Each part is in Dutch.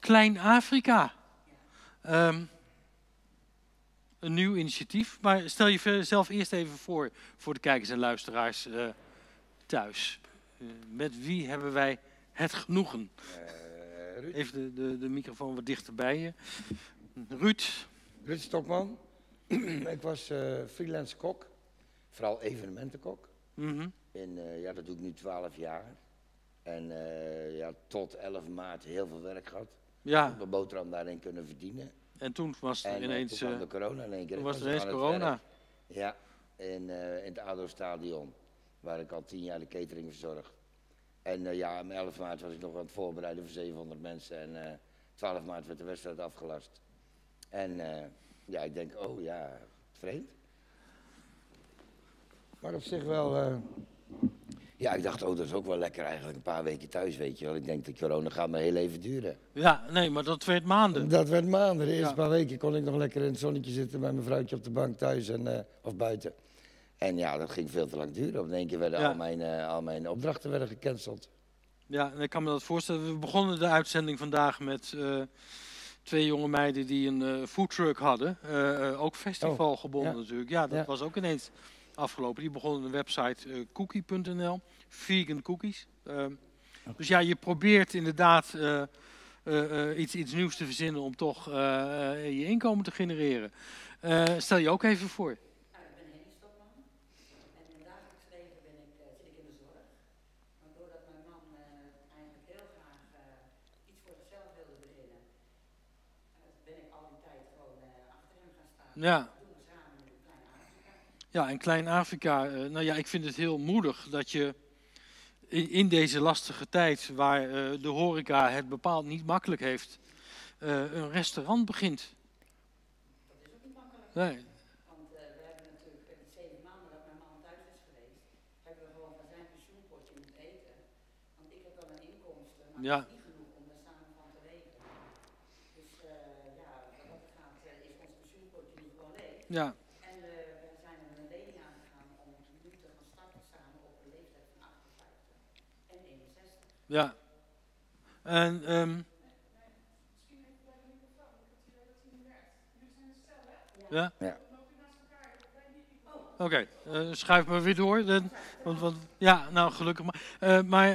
Klein Afrika. Een nieuw initiatief. Maar stel jezelf eerst even voor de kijkers en luisteraars thuis. Met wie hebben wij het genoegen? Ruud. Even de microfoon wat dichterbij je. Ruud. Ruud Stokman. Ik was freelance kok. Vooral evenementenkok. Ja, dat doe ik nu 12 jaar. En ja, tot 11 maart heel veel werk gehad. Ja. Ik heb mijn boterham daarin kunnen verdienen. En toen was er ineens... toen kwam de corona in één keer. Toen was er ineens corona. Ja, in het ADO-stadion. Waar ik al 10 jaar de catering verzorg. En ja, om 11 maart was ik nog aan het voorbereiden voor 700 mensen. En 12 maart werd de wedstrijd afgelast. En ja, ik denk, oh ja, vreemd. Maar op zich wel... Ja, ik dacht, oh, dat is ook wel lekker eigenlijk. Een paar weken thuis, weet je wel. Ik denk, de corona gaat maar heel even duren. Ja, nee, maar dat werd maanden. Dat werd maanden. De eerste paar weken kon ik nog lekker in het zonnetje zitten met mijn vrouwtje op de bank thuis of buiten. En ja, dat ging veel te lang duren. Op één keer werden al mijn opdrachten werden gecanceld. Ja, en ik kan me dat voorstellen. We begonnen de uitzending vandaag met 2 jonge meiden die een foodtruck hadden. Ook festivalgebonden natuurlijk. Ja, dat was ook ineens afgelopen. Die begonnen een website cookie.nl. Vegan cookies. Dus ja, je probeert inderdaad iets nieuws te verzinnen om toch je inkomen te genereren. Stel je ook even voor. Nou, ik ben Henny Stokman. En in het dagelijks leven zit ik in de zorg. Maar doordat mijn man eigenlijk heel graag iets voor zichzelf wilde beginnen, ben ik al die tijd gewoon achter hem gaan staan. Ja. Dat doen we samen in Klein Afrika. Ja, in Klein Afrika, nou ja, ik vind het heel moedig dat je in deze lastige tijd, waar de horeca het bepaald niet makkelijk heeft, een restaurant begint. Dat is ook niet makkelijk. Nee. Want we hebben natuurlijk die 7 maanden dat mijn man thuis is geweest, hebben we gewoon van zijn pensioenpotje moeten eten. Want ik heb wel een inkomsten, maar Ja. het is niet genoeg om daar samen van te leven. Dus ja, wat er gaat is ons pensioenpotje nu gewoon leeg. Ja. En we zijn er een lening aangegaan om nu te gaan starten samen op een leeftijd van 58 en 61. Ja. En Misschien even bij de microfoon, ik heb het idee dat hij niet werkt. Jullie zijn een stel, hè? ja. Ja. Dan loop je naast elkaar bij die microfoon. Oké, schuif maar weer door. Want, ja, nou gelukkig maar.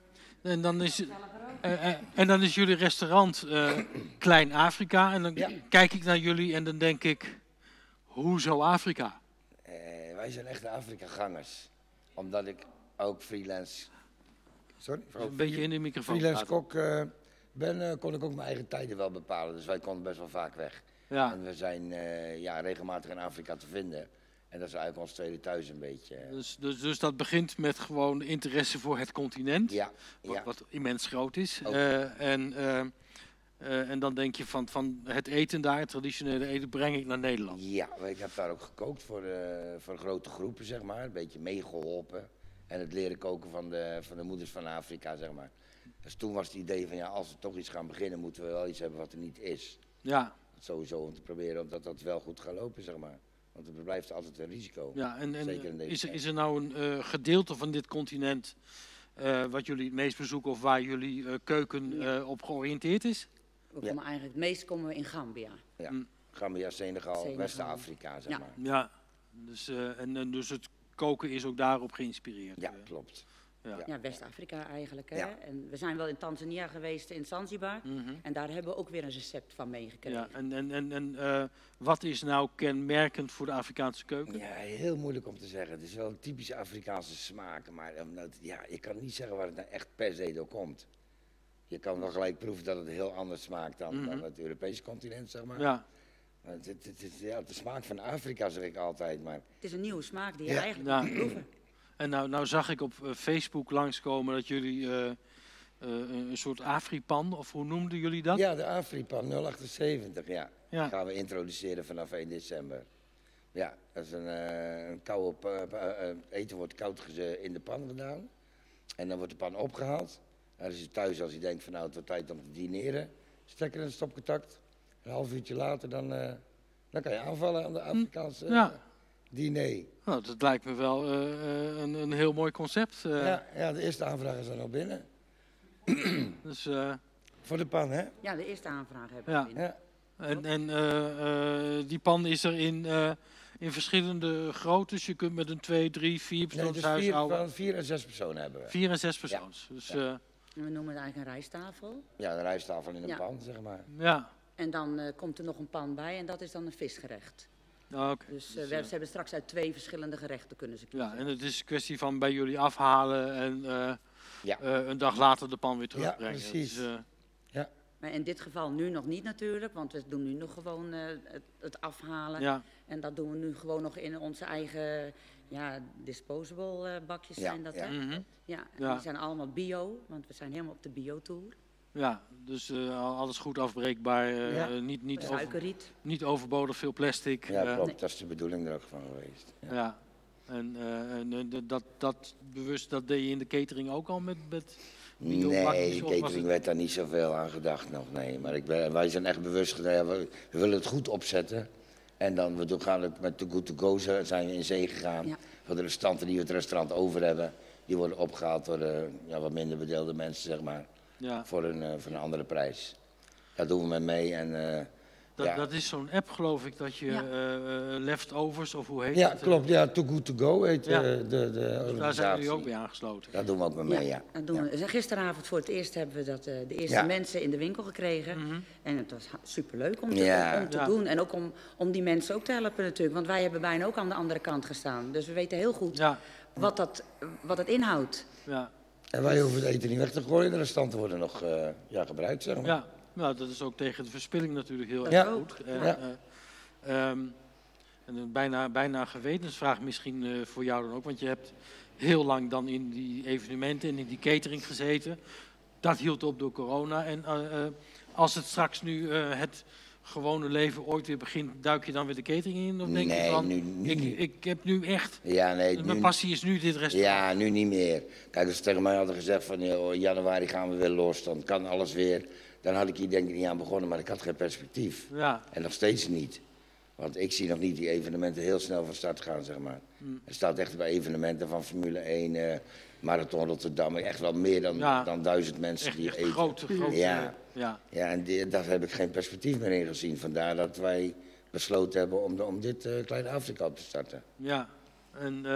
En dan is jullie restaurant Klein Afrika. En dan kijk ik naar jullie en dan denk ik, hoezo Afrika? Wij zijn echte Afrika-gangers. Omdat ik ook freelance... Sorry? Een beetje in de microfoon Freelance praten. kok ben, kon ik ook mijn eigen tijden wel bepalen. Dus wij konden best wel vaak weg. Ja. En we zijn ja, regelmatig in Afrika te vinden. En dat is eigenlijk ons tweede thuis een beetje. Dus dat begint met gewoon interesse voor het continent. Ja. Wat immens groot is. Ook. En dan denk je van het eten daar, het traditionele eten, breng ik naar Nederland. Ja, ik heb daar ook gekookt voor grote groepen, zeg maar. Een beetje meegeholpen. En het leren koken van de moeders van Afrika, zeg maar. Dus toen was het idee van, ja, als we toch iets gaan beginnen, moeten we wel iets hebben wat er niet is. Ja. Sowieso om te proberen omdat dat wel goed gaat lopen, zeg maar. Want er blijft altijd een risico. Ja, Zeker in deze tijd. is er nou een gedeelte van dit continent wat jullie het meest bezoeken of waar jullie keuken op georiënteerd is? We komen eigenlijk, het meest komen we in Gambia. Ja, Gambia, Senegal, West-Afrika, zeg Ja. maar. Ja, dus het koken is ook daarop geïnspireerd. Ja, klopt. Ja, West-Afrika eigenlijk. Hè? Ja. En we zijn wel in Tanzania geweest, in Zanzibar. En daar hebben we ook weer een recept van meegekregen. Ja, wat is nou kenmerkend voor de Afrikaanse keuken? Ja, heel moeilijk om te zeggen. Het is wel een typische Afrikaanse smaak, maar ja, je kan niet zeggen waar het nou echt per se door komt. Je kan wel gelijk proeven dat het heel anders smaakt dan het Europese continent, zeg maar. Ja. Maar het is de smaak van Afrika, zeg ik altijd. Maar Het is een nieuwe smaak die je eigenlijk moet proeven. En nou zag ik op Facebook langskomen dat jullie een soort Afripan, of hoe noemden jullie dat? ja, de Afripan 078, ja. Ja. Die gaan we introduceren vanaf 1 december. Ja, dat is een koude eten wordt koud in de pan gedaan. En dan wordt de pan opgehaald. En dan is hij thuis als hij denkt van nou het wordt tijd om te dineren. Stekker in een stopcontact. Een half uurtje later dan kan je aanvallen aan de Afrikaanse diner. Nou, dat lijkt me wel een heel mooi concept. Ja, de eerste aanvragen zijn al binnen. Dus Voor de pan, hè? Ja, de eerste aanvraag hebben we Ja. binnen. Ja. En die pan is er in verschillende groottes. Je kunt met een 2, 3, 4 Nee, persoons dus huishouden. van 4 en 6 personen hebben we. 4 en 6 persoons. Dus En we noemen het eigenlijk een rijsttafel. Ja, een rijsttafel in een Ja. pan, zeg maar. ja, En dan komt er nog een pan bij en dat is dan een visgerecht. oké. Dus ze hebben straks uit 2 verschillende gerechten kunnen ze kiezen. Ja, en het is een kwestie van bij jullie afhalen en Ja. een dag later de pan weer terugbrengen. precies. Dus, Maar in dit geval nu nog niet natuurlijk, want we doen nu nog gewoon het afhalen. ja, En dat doen we nu gewoon nog in onze eigen disposable bakjes Ja, zijn dat, ja. hè? mhm. Ja, en Ja. die zijn allemaal bio, want we zijn helemaal op de bio-tour. Ja, dus alles goed afbreekbaar. Ja. Suikerriet. Niet overbodig veel plastic. Ja, klopt. Dat is de bedoeling er ook van geweest. Ja. Ja. En dat bewust, dat deed je in de catering ook al met biobakjes, Nee, of was catering het- werd daar niet zoveel aan gedacht nog, nee. Maar wij zijn echt bewust gedaan, we willen het goed opzetten. En dan, we gaan ook met Too Good To Go zijn we in zee gegaan. Ja. Voor de restanten die we het restaurant over hebben, die worden opgehaald door wat minder bedeelde mensen, zeg maar. Ja, Voor een andere prijs. Daar doen we mee mee en ja. dat is zo'n app geloof ik, dat je Ja. leftovers, of hoe heet Ja, het? klopt. Ja, Too Good To Go heet Ja. de Dus daar zijn organisatie. jullie ook bij aangesloten. Daar doen we ook mee, ja. dat doen we. Dus gisteravond voor het eerst hebben we dat, de eerste Ja. mensen in de winkel gekregen. Mhm. En het was superleuk om Ja. om te Ja. doen. En ook om die mensen ook te helpen natuurlijk. Want wij hebben bijna ook aan de andere kant gestaan. Dus we weten heel goed Ja, wat het inhoudt. ja, En wij hoeven het eten niet weg te gooien, de restanten worden nog gebruikt, zeg maar. ja. Nou, dat is ook tegen de verspilling natuurlijk heel Ja. erg goed. En, Ja. en een bijna een gewetensvraag misschien voor jou dan ook, want je hebt heel lang dan in die evenementen en in die catering gezeten. Dat hield op door corona. En als het straks nu het gewone leven ooit weer begint, duik je dan weer de catering in? Of denk je Nee, van, nu niet. ik heb nu echt, Ja, nee, mijn passie is nu dit restaurant. ja, nu niet meer. Kijk, als ze tegen mij hadden gezegd van in januari gaan we weer los, dan kan alles weer. Dan had ik hier denk ik niet aan begonnen, maar ik had geen perspectief. Ja, En nog steeds niet. Want ik zie nog niet die evenementen heel snel van start gaan, zeg maar. Er staat echt bij evenementen van Formule 1, Marathon Rotterdam, echt wel meer dan 1000 mensen echt, die echt eten. grote. Ja. Ja. Ja, en daar heb ik geen perspectief meer in gezien. Vandaar dat wij besloten hebben om dit kleine Afrika op te starten. Ja, en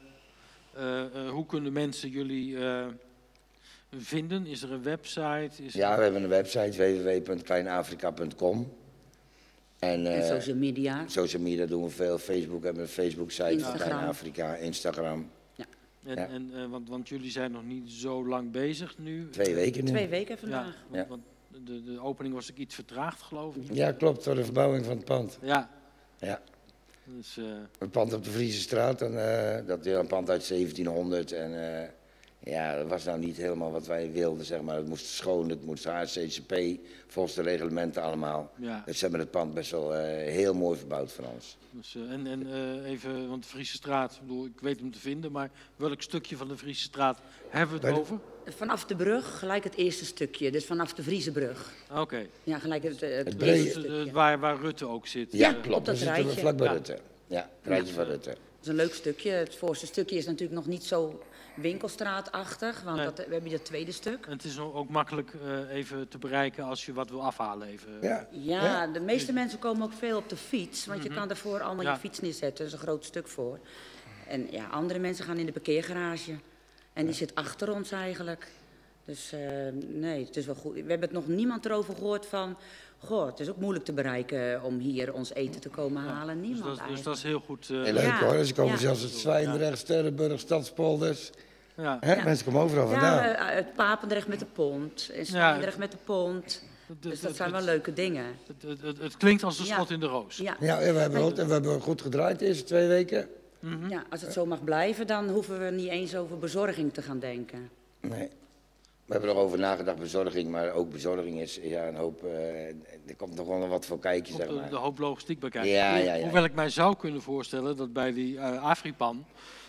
hoe kunnen mensen jullie vinden? Is er een website? Ja, we hebben een website www.kleinafrika.com. En En social media. social media doen we veel. Facebook hebben we een Facebook-site van Instagram. Klein Afrika, Instagram. Ja. Want jullie zijn nog niet zo lang bezig nu. 2 weken nu. 2 weken Ja, vandaag. want de opening was ook iets vertraagd, geloof ik. Ja, klopt, door de verbouwing van het pand. Ja. Ja. Dus, Een pand op de Friese straat, dat is een pand uit 1700. En ja, dat was nou niet helemaal wat wij wilden, zeg maar. Het moest schoon, het moest HCCP, volgens de reglementen allemaal. ja. Dus ze hebben het pand best wel heel mooi verbouwd voor ons. Dus, even, want de Friese straat, ik bedoel, ik weet hem te vinden, maar welk stukje van de Friese straat hebben we het over? Vanaf de brug, gelijk het eerste stukje. Dus vanaf de Vriezebrug. Oké. Ja, gelijk het brede- Dus, eerste stukje. waar Rutte ook zit. Ja, eh, klopt. op dat We zitten rijtje. vlakbij Ja. Rutte. Ja, het rijtje van Rutte. Dat is een leuk stukje. Het voorste stukje is natuurlijk nog niet zo winkelstraatachtig. Want Nee. we hebben dat tweede stuk. En het is ook makkelijk even te bereiken als je wat wil afhalen. Even. Ja. Ja, de meeste mensen komen ook veel op de fiets. Want je kan daarvoor allemaal Ja. je fiets neerzetten. Dat is een groot stuk voor. En ja, andere mensen gaan in de parkeergarage. En die zit achter ons eigenlijk. Dus nee, het is wel goed. We hebben het nog niemand erover gehoord van... Goh, het is ook moeilijk te bereiken om hier ons eten te komen halen. Dus Niemand dat, dus eigenlijk. dat is heel goed. En leuk Ja. hoor, ze komen Ja. zelfs uit Zwijndrecht, Sterrenburg, Stadspolders. ja. Hè? Ja. Mensen komen overal vandaan. Ja, uit Papendrecht met de pont. En Zwijndrecht met de pont. Dus dat zijn wel leuke dingen. Het klinkt als een Ja. schot in de roos. Ja. Ja, en we hebben goed gedraaid de eerste 2 weken. Ja, als het zo mag blijven, dan hoeven we niet eens over bezorging te gaan denken. Nee. We hebben er over nagedacht, bezorging, maar ook bezorging is ja, een hoop... er komt nog wel wat voor kijken, zeg Op maar. de hoop logistiek bekijken. Ja, ja, ja. Hoewel ik mij zou kunnen voorstellen dat bij die Afripan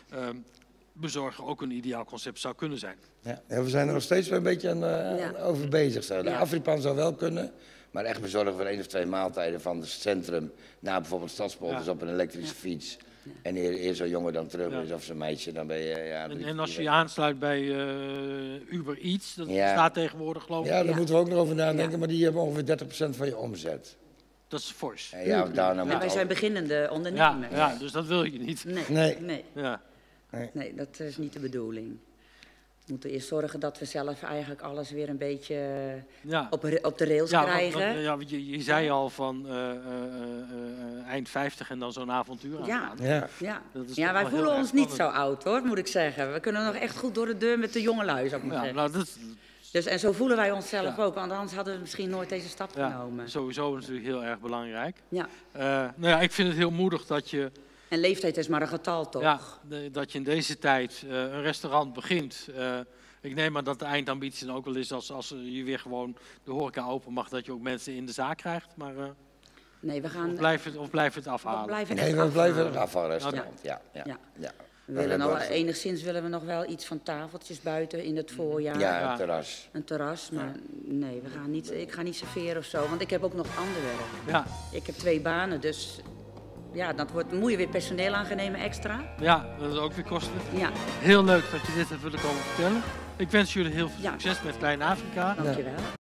bezorgen ook een ideaal concept zou kunnen zijn. Ja, we zijn er nog steeds wel een beetje aan over bezig. Zo. De Ja. Afripan zou wel kunnen, maar echt bezorgen van 1 of 2 maaltijden van het centrum naar bijvoorbeeld Stadspolders Ja. op een elektrische fiets. En eer zo'n jongen dan terug is of zo'n meisje, dan ben je... Ja, En als je je aansluit bij Uber Eats, dat Ja. staat tegenwoordig geloof ik. Ja, daar moeten we ook nog over nadenken, maar die hebben ongeveer 30% van je omzet. Dat is fors. En ja, daarna En moet wij ook- zijn beginnende Ja, ondernemers. ja, dus dat wil je niet. Nee. Ja. Nee, dat is niet de bedoeling. We moeten eerst zorgen dat we zelf eigenlijk alles weer een beetje Ja. op de rails Ja, krijgen. want je zei al van eind 50 en dan zo'n avontuur aangaan. Ja. Ja, Dat is ja toch wij wel voelen heel ons erg niet zo spannend. oud hoor, moet ik zeggen. We kunnen nog echt goed door de deur met de jongelui, zou ik maar Ja, zeggen. nou, dat, Dus, en zo voelen wij onszelf Ja. ook, want anders hadden we misschien nooit deze stap ja, genomen. sowieso natuurlijk heel erg belangrijk. Ja. Nou ja, ik vind het heel moedig dat je, En leeftijd is maar een getal, toch? ja, dat je in deze tijd een restaurant begint. Ik neem aan dat de eindambitie dan ook wel is als je weer gewoon de horeca open mag, dat je ook mensen in de zaak krijgt. Maar Nee, we gaan... of blijf het we afhalen? blijven Nee, echt we blijven afhalen. een afvalrestaurant. Ja. Ja. Ja. We willen enigszins willen we nog wel iets van tafeltjes buiten in het voorjaar. Ja, Ja. het terras. Een terras, maar nee, we gaan niet, ik ga niet serveren of zo, want ik heb ook nog ander werk. Ja, Ik heb 2 banen, dus ja, moet je weer personeel aannemen extra. ja, dat is ook weer kosten. Ja, Heel leuk dat je dit hebt willen komen vertellen. Ik wens jullie heel veel Ja. succes met Klein Afrika. dankjewel.